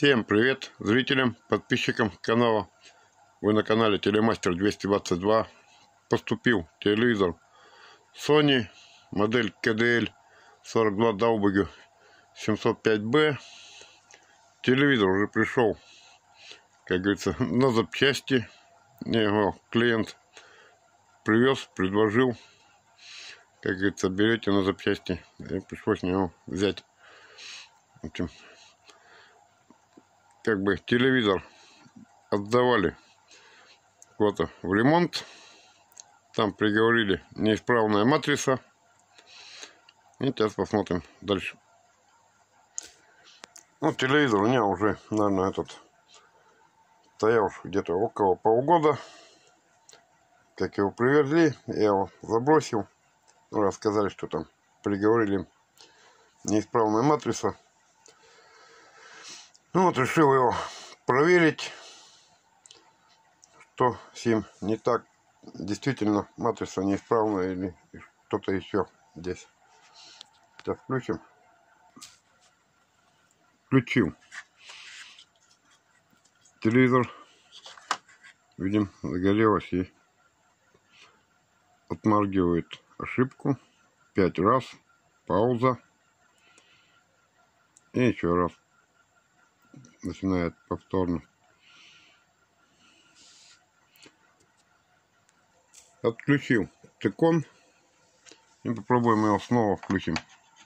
Всем привет зрителям, подписчикам канала. Вы на канале Телемастер 222. Поступил телевизор Sony, модель KDL 42 W 705B. Телевизор уже пришел, как говорится, на запчасти. Мне его клиент привез, предложил. Как говорится, берете на запчасти. И пришлось мне его взять. В общем, как бы телевизор отдавали куда-то в ремонт. Там приговорили неисправная матрица. И сейчас посмотрим дальше. Ну, телевизор у меня уже, наверное, этот стоял где-то около полгода. Как его привезли, я его забросил. Рассказали, что там приговорили неисправная матрица. Ну вот, решил его проверить, что с ним не так. Действительно матрица неисправная или что-то еще здесь. Сейчас включим. Включил телевизор. Видим, загорелось и отмаргивает ошибку 5 раз. Пауза. И еще раз. Начинает повторно. Отключил Тикон. И попробуем его снова включим.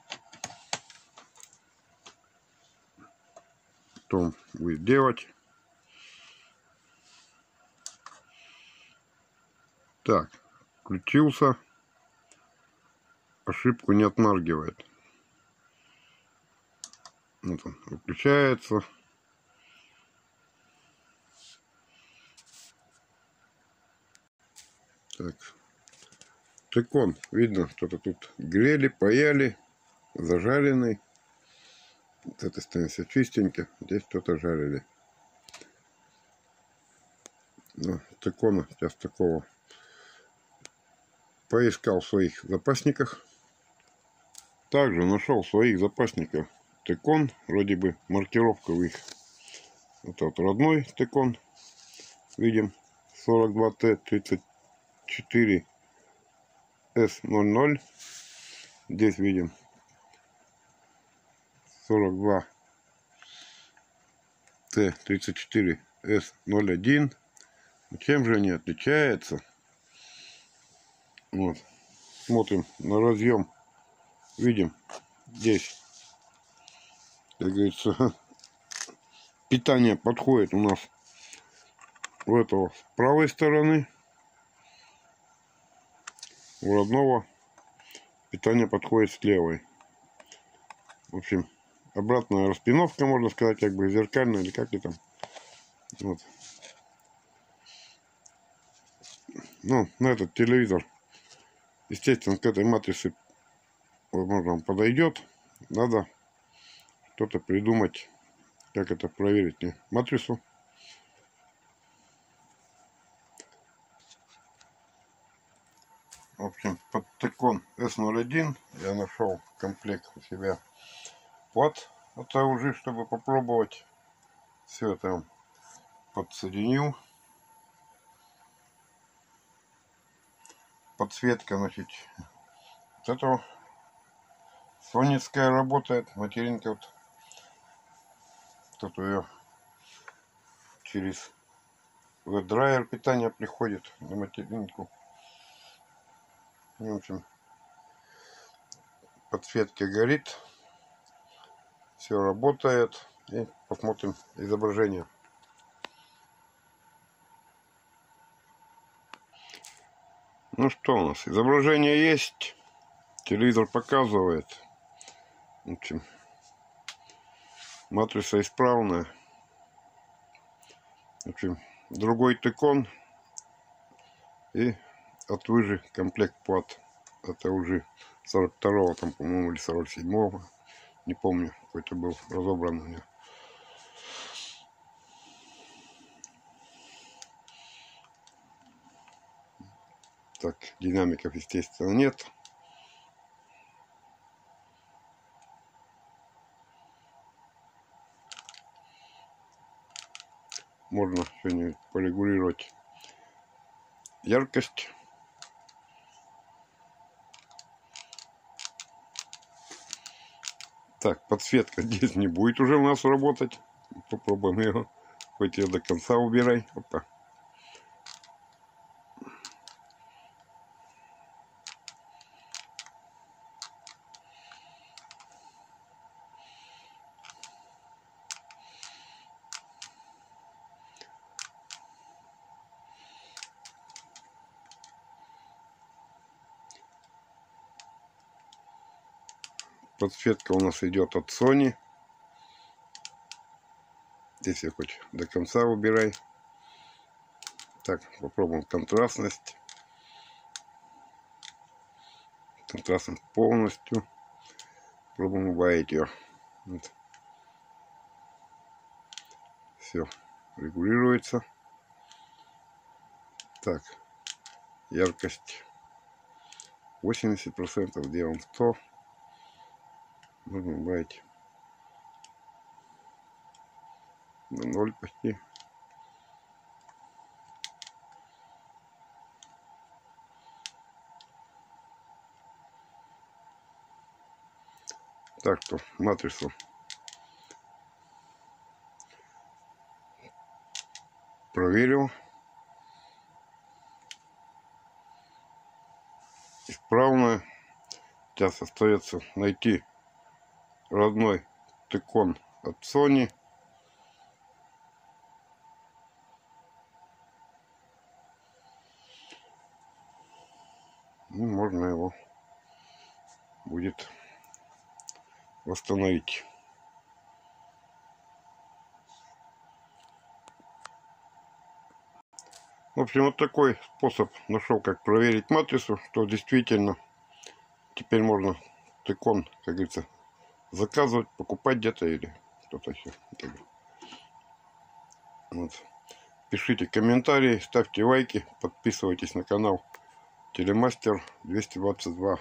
Что будет делать? Так, включился. Ошибку не отмаргивает. Вот он выключается. Так, Тикон, видно, что-то тут грели, паяли, зажаренный. С этой стороны все чистенько, здесь что-то жарили. Но Тикона сейчас такого поискал в своих запасниках. Также нашел в своих запасниках Тикон, вроде бы маркировка у их. Вот тот родной Тикон, видим, 42T34S00. Здесь видим 42T34S01. Чем же они отличаются? Вот. Смотрим на разъем. Видим, здесь, как говорится, питание подходит у нас у этого с правой стороны. У родного питание подходит с левой. В общем, обратная распиновка, можно сказать, как бы зеркальная, или как это там. Вот. Ну, на этот телевизор, естественно, к этой матрице, возможно, он подойдет. Надо что-то придумать, как это проверить, не матрицу. В общем, под Тикон S01 я нашел комплект у себя плат от AOG, чтобы попробовать. Все это подсоединил. Подсветка, значит, вот этого сонецкая работает, материнка вот. Тут ее через драйвер питания приходит на материнку. В общем, подсветка горит, все работает. И посмотрим изображение. Ну что у нас, изображение есть, телевизор показывает. В общем, матрица исправная. В общем, другой Тикон и от выжи комплект плат. Это уже 42-го, там, по-моему, или 47-го. Не помню, какой-то был разобран у меня. Так, динамиков, естественно, нет. можно что-нибудь порегулировать. Яркость. Так, подсветка здесь не будет уже у нас работать. Попробуем ее. Хоть ее до конца убирай. Опа. Подсветка у нас идет от Sony. Здесь я хоть до конца убирай. Так, попробуем контрастность. Контрастность полностью. Пробуем убавить ее. Вот. Все регулируется. Так, яркость 80%, делаем 100. Можно убавить на 0 почти. Так что матрицу проверил. Исправная. Сейчас остается найти родной Тикон от Sony. И можно его будет восстановить. В общем, вот такой способ нашел, как проверить матрицу, что действительно теперь можно Тикон, как говорится, заказывать, покупать где-то или что-то еще. Вот. Пишите комментарии, ставьте лайки, подписывайтесь на канал Телемастер 222.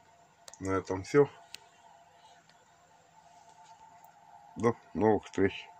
На этом все. До новых встреч.